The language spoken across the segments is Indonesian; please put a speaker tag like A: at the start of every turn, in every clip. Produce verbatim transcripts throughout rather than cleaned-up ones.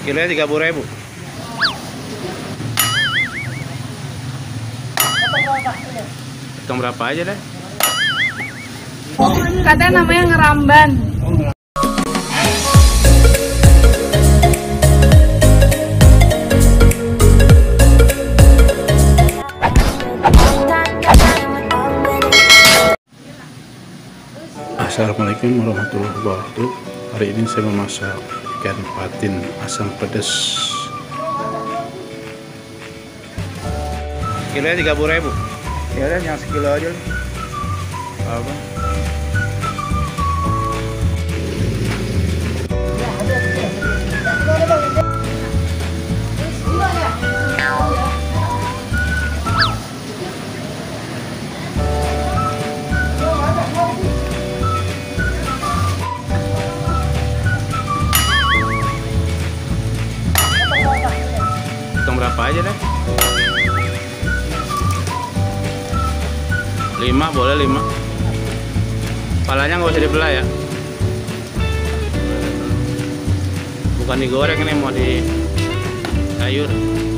A: Kilonya tiga puluh ribu. Hitung berapa aja deh.
B: Katanya namanya ngeramban.
A: Assalamualaikum warahmatullahi wabarakatuh. Hari ini saya memasak ikan patin asam pedas. Kilonya tiga puluh ribu. Ya udah, yang sekilo aja. Apa? Hitung berapa aja deh. Lima boleh lima. Palanya nggak usah dibelah ya. Bukan digoreng, ini mau di sayur.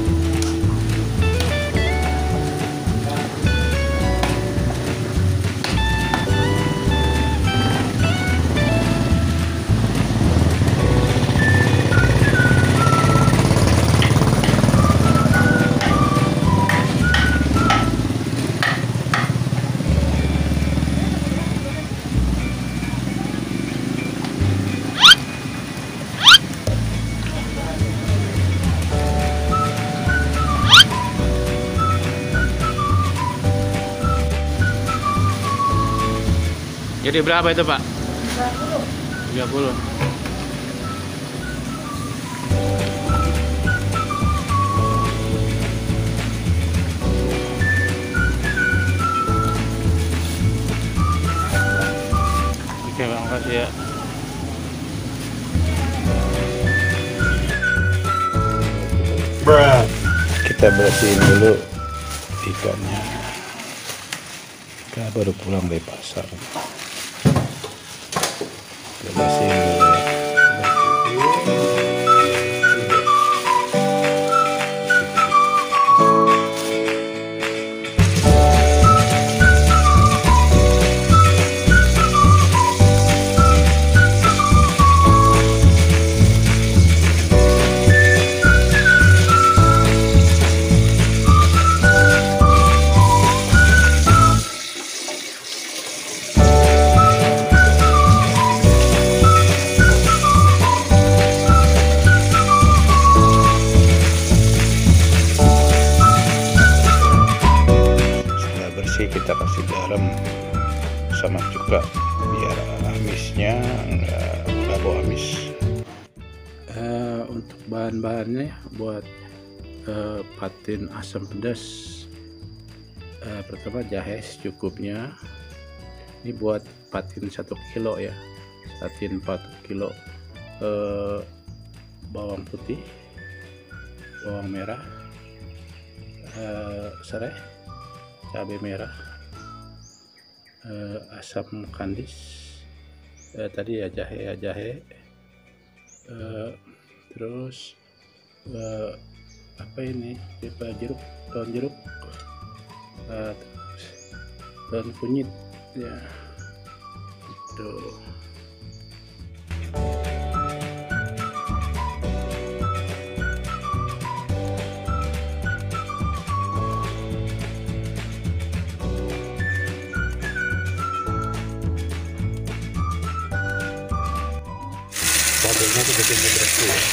A: Jadi berapa itu, Pak? tiga puluh. Oke, Bang, makasih ya. Bruh. Kita bersihin dulu ikannya. Kita baru pulang dari pasar. Bersihin dulu. Kita kasih garam sama cuka biar amisnya nggak nggak bau amis. Uh, untuk bahan-bahannya buat uh, patin asam pedas, uh, pertama jahe secukupnya. Ini buat patin satu kilo ya, patin empat kilo. Uh, bawang putih, bawang merah, uh, serai, cabai merah, uh, asam kandis, uh, tadi ya jahe ya jahe, uh, terus uh, apa ini tipe jeruk, daun jeruk, uh, terus daun kunyit ya, tuh. Cabenya kita tinggal bersih ya.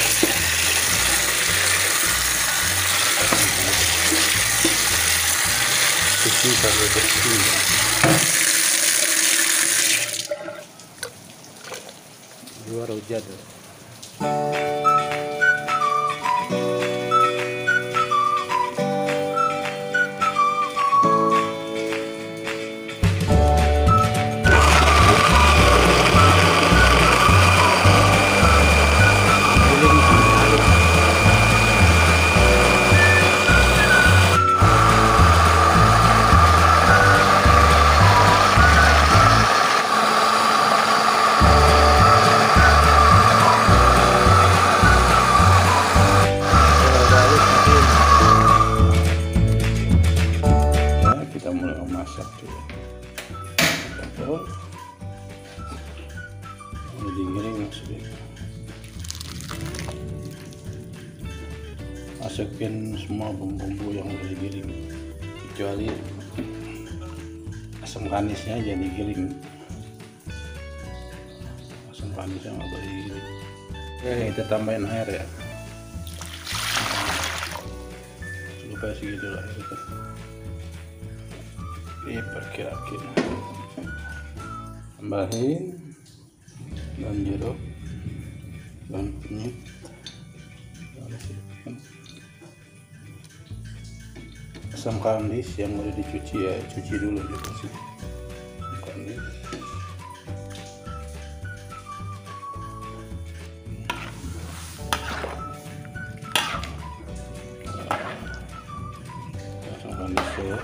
A: Cuci sampai bersih. Luar hujan. masukin semua bumbu-bumbu yang udah digiling, kecuali asam manisnya aja digiling, asam manisnya nggak boleh digiling. Oke, kita tambahin air ya, lupa segitu lah air. Diperkirakan tambahin daun jeruk, daun kunyit, asam kandis yang udah dicuci ya, cuci dulu dikasih asam kandis. Asam kandis ya,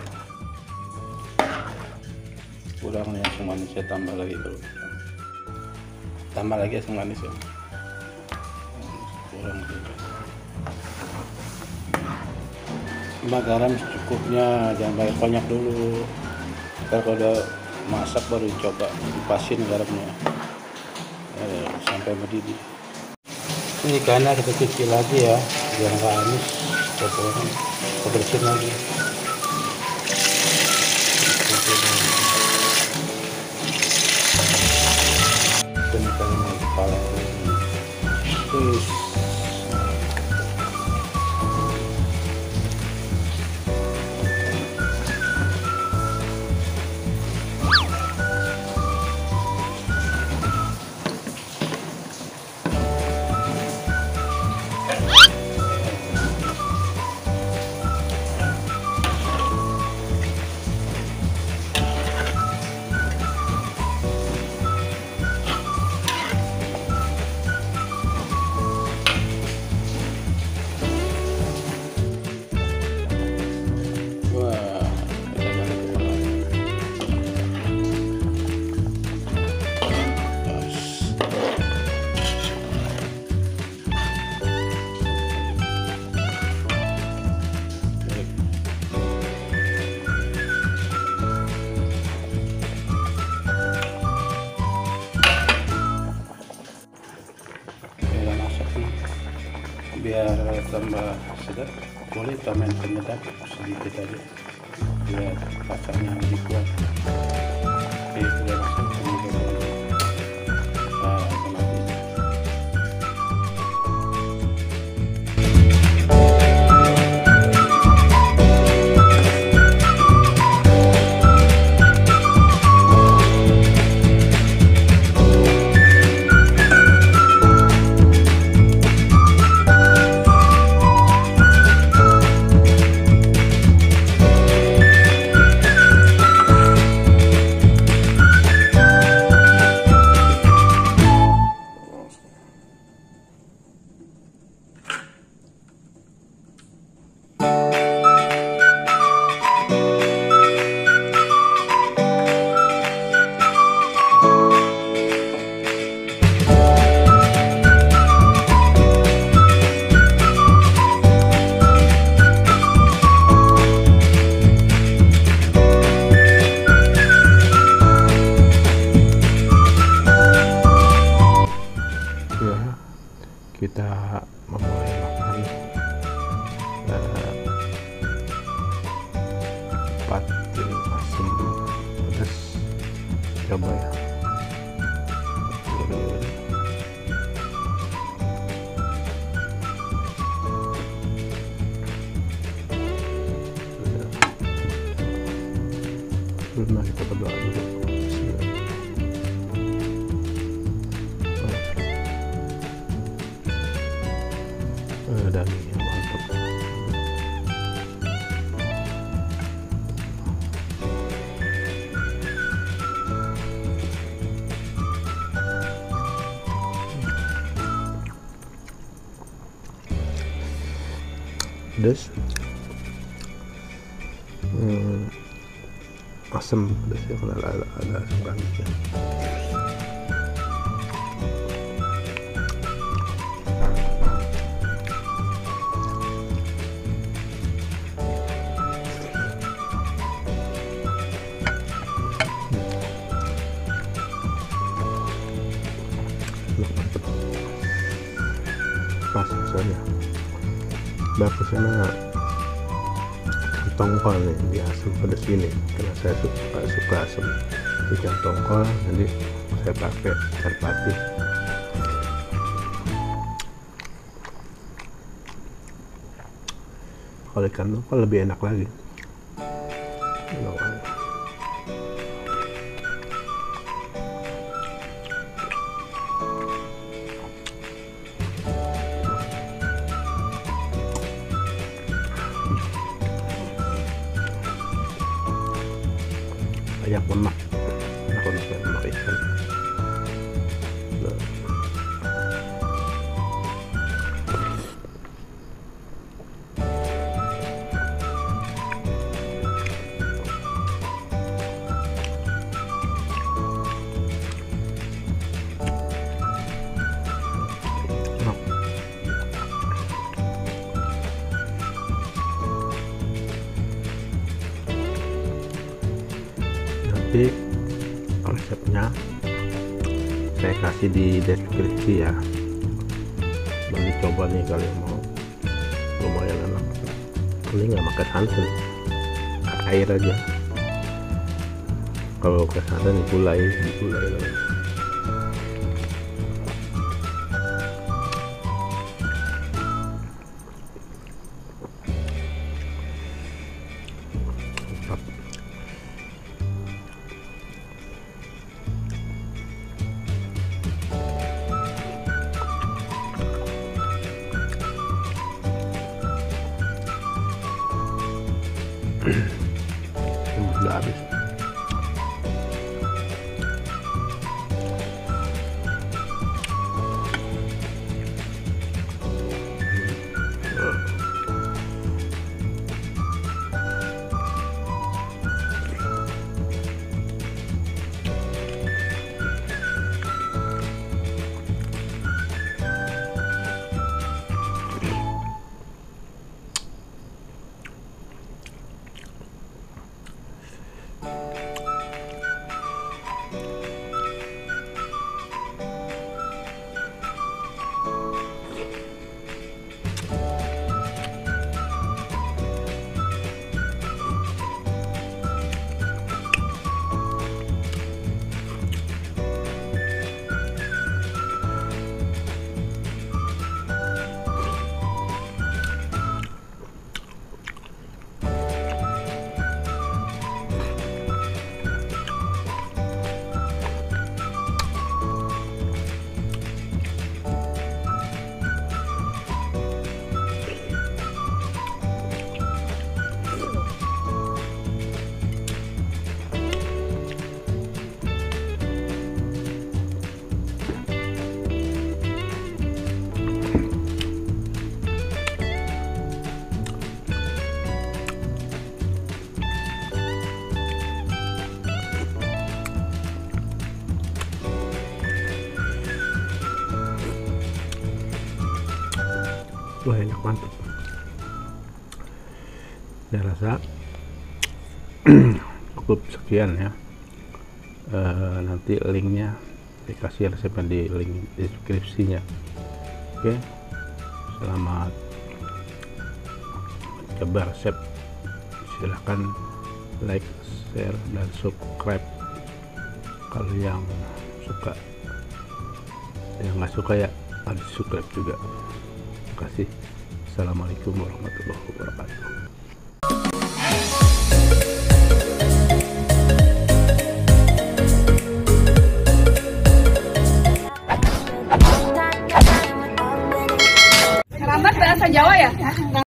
A: kurang nih asam manis, saya tambah lagi dulu, tambah lagi asam manis ya, kurang juga. Cuma garam secukupnya, jangan banyak banyak dulu. Ntar kalau udah masak baru coba dipasin garamnya eh, sampai mendidih. Ini ikannya kita cuci lagi ya, biar nggak amis. Kita bersihin lagi. Ini kan kepala terus. Biar tambah sedap, boleh tambahin penyedap sedikit aja biar rasanya lebih kuat. Oke, sudah masuk kemudian nah, kita memulai makan uh, patin asam pedas, coba ya. Nah, kita berdoa dulu. Dagingnya mantap. Pedas, hmm, asam pedas ya, ada ada, ada asam manisnya. Pas rasanya
C: bagusnya mah tongkol nih, dia asam pedas ini karena saya suka suka asam ikan tongkol, jadi saya pakai merpati. Kalau ikan tongkol lebih enak lagi. Banyak lemak, aku suka lemak ikan. Nah. Nanti resepnya saya kasih di deskripsi ya, boleh coba nih kalau mau, lumayan enak. Ini nggak pakai santan, air aja. Kalau pakai santan digulai, digulai lagi. Udah habis. Wah, enak, mantap. Saya rasa cukup sekian ya. E, nanti linknya dikasih resepnya di link deskripsinya. Oke, selamat coba resep. Silahkan like, share, dan subscribe kalau yang suka. Yang nggak suka ya harus subscribe juga. Terima kasih. Assalamualaikum warahmatullahi wabarakatuh.